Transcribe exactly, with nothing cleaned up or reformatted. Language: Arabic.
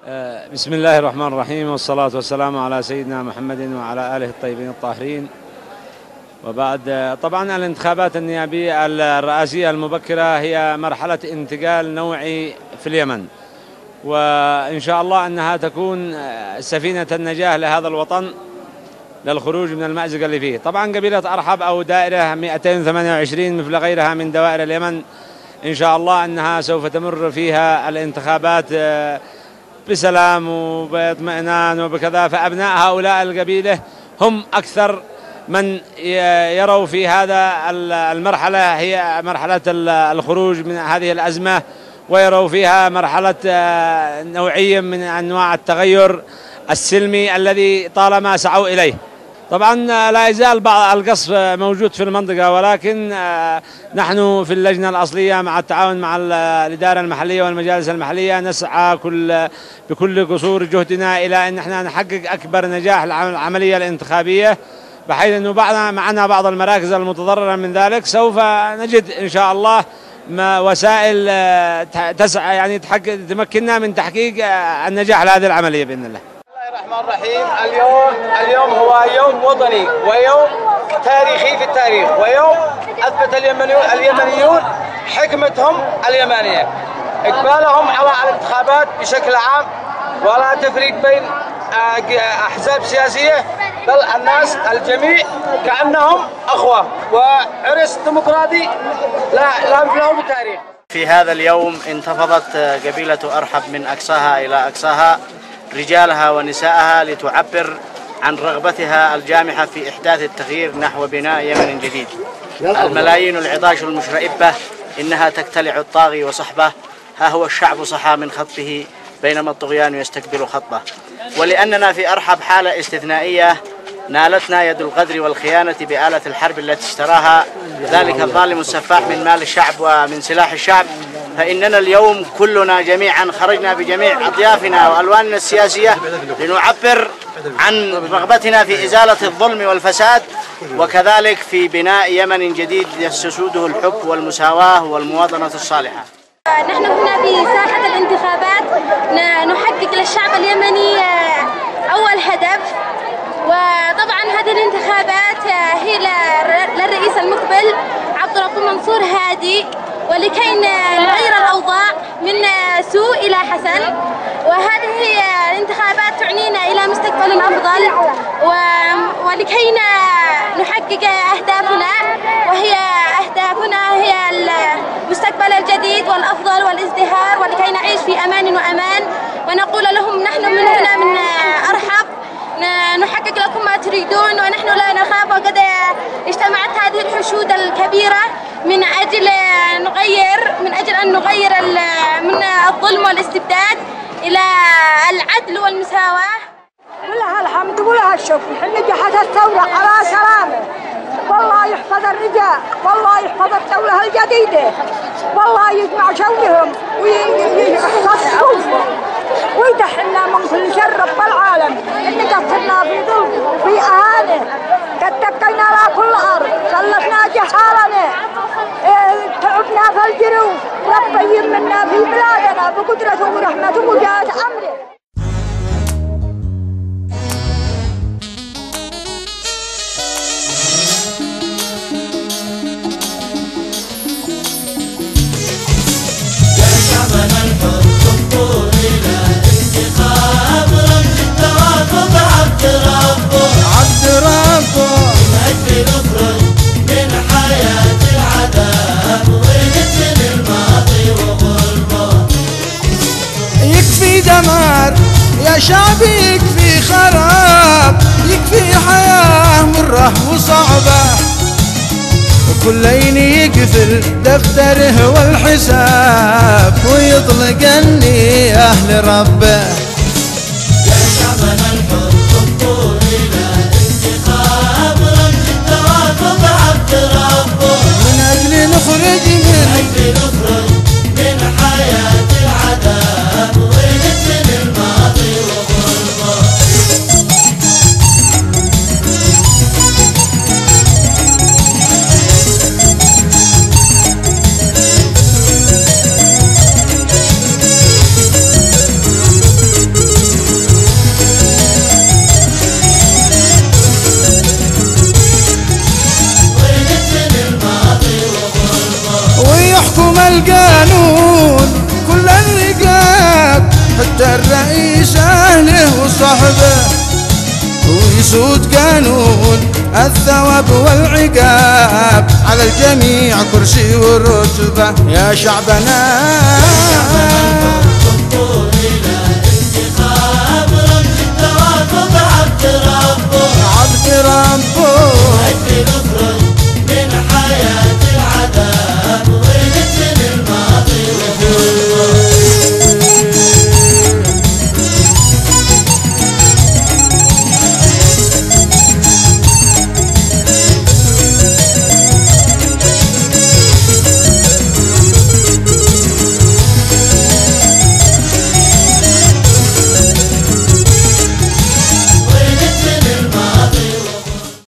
بسم الله الرحمن الرحيم، والصلاة والسلام على سيدنا محمد وعلى آله الطيبين الطاهرين. وبعد، طبعا الانتخابات النيابية الرئاسية المبكرة هي مرحلة انتقال نوعي في اليمن، وإن شاء الله أنها تكون سفينة النجاة لهذا الوطن للخروج من المأزق اللي فيه. طبعا قبيلة أرحب أو دائرة مئتين وثمانية وعشرين مثل غيرها من دوائر اليمن إن شاء الله أنها سوف تمر فيها الانتخابات بسلام وباطمئنان وبكذا، فأبناء هؤلاء القبيلة هم أكثر من يروا في هذا المرحلة هي مرحلة الخروج من هذه الأزمة، ويروا فيها مرحلة نوعية من أنواع التغير السلمي الذي طالما سعوا إليه. طبعا لا يزال بعض القصف موجود في المنطقة، ولكن نحن في اللجنة الأصلية مع التعاون مع الإدارة المحلية والمجالس المحلية نسعى كل بكل قصور جهدنا إلى أن احنا نحقق أكبر نجاح العملية الانتخابية، بحيث أنه بعضنا معنا بعض المراكز المتضررة من ذلك سوف نجد إن شاء الله ما وسائل تسعى يعني تحقق تمكننا من تحقيق النجاح لهذه العملية بإذن الله. الرحمن الرحيم. اليوم اليوم هو يوم وطني ويوم تاريخي في التاريخ، ويوم أثبت اليمنيون اليمنيون حكمتهم اليمنية، إقبالهم على الانتخابات بشكل عام، ولا تفريق بين أحزاب سياسية، بل الناس الجميع كأنهم أخوة، وعرس ديمقراطي لا لا مثله بالتاريخ. في هذا اليوم انتفضت قبيلة أرحب من أقصاها إلى أقصاها رجالها ونساءها لتعبر عن رغبتها الجامحة في إحداث التغيير نحو بناء يمن جديد. الملايين العطاش المشرئبة إنها تقتلع الطاغي وصحبه، ها هو الشعب صحى من خطبه بينما الطغيان يستقبل خطبه. ولأننا في أرحب حالة استثنائية نالتنا يد الغدر والخيانة بآلة الحرب التي اشتراها ذلك الظالم السفاح من مال الشعب ومن سلاح الشعب، فإننا اليوم كلنا جميعا خرجنا بجميع أطيافنا وألواننا السياسية لنعبر عن رغبتنا في إزالة الظلم والفساد، وكذلك في بناء يمن جديد يسوده الحب والمساواة والمواطنة الصالحة. نحن هنا في ساحة الانتخابات نحقق للشعب اليمني أول هدف، وطبعا هذه الانتخابات هي للرئيس المقبل عبد الرب منصور هادي، ولكي نغير الأوضاع من سوء إلى حسن. وهذه الانتخابات تعنينا إلى مستقبل أفضل، ولكي نحقق أهدافنا، وهي أهدافنا هي المستقبل الجديد والأفضل والازدهار، ولكي نعيش في أمان وأمان. ونقول لهم نحن من هنا من أرحب نحقق لكم ما تريدون، ونحن لا نخاف، وقد اجتمعت هذه الحشود الكبيرة من أجل نغير من أجل أن نغير من الظلم والاستبداد إلى العدل والمساواة. ولها الحمد ولها الشكر، حين نجحت الثورة على سلامة، والله يحفظ الرجال، والله يحفظ الدولة الجديدة، والله يجمع شوقهم ويحفظ صوفهم ويدحلنا من كل شر رب العالم. إن قصرنا في ظلم وفي أهانة، قد تبقينا على كل أرض، سلفنا جهالنا، اه تعبنا في الجروح، رب يمنا في بلادنا بقدرته ورحمته وجاءت أمره. يا شعبي يكفي خراب، يكفي حياة مرة وصعبة، وكلين يقفل دفتره والحساب ويطلق اني اهل ربه. يا شعبنا الحر خطوا الى انتخاب رمز التوافق عبد ربه، من اجل نخرج من اجل نخرج من حياة العذاب ونسل الماضي وغربه. صاحبه ويسود قانون الثواب والعقاب على الجميع كرسي ورتبة يا شعبنا.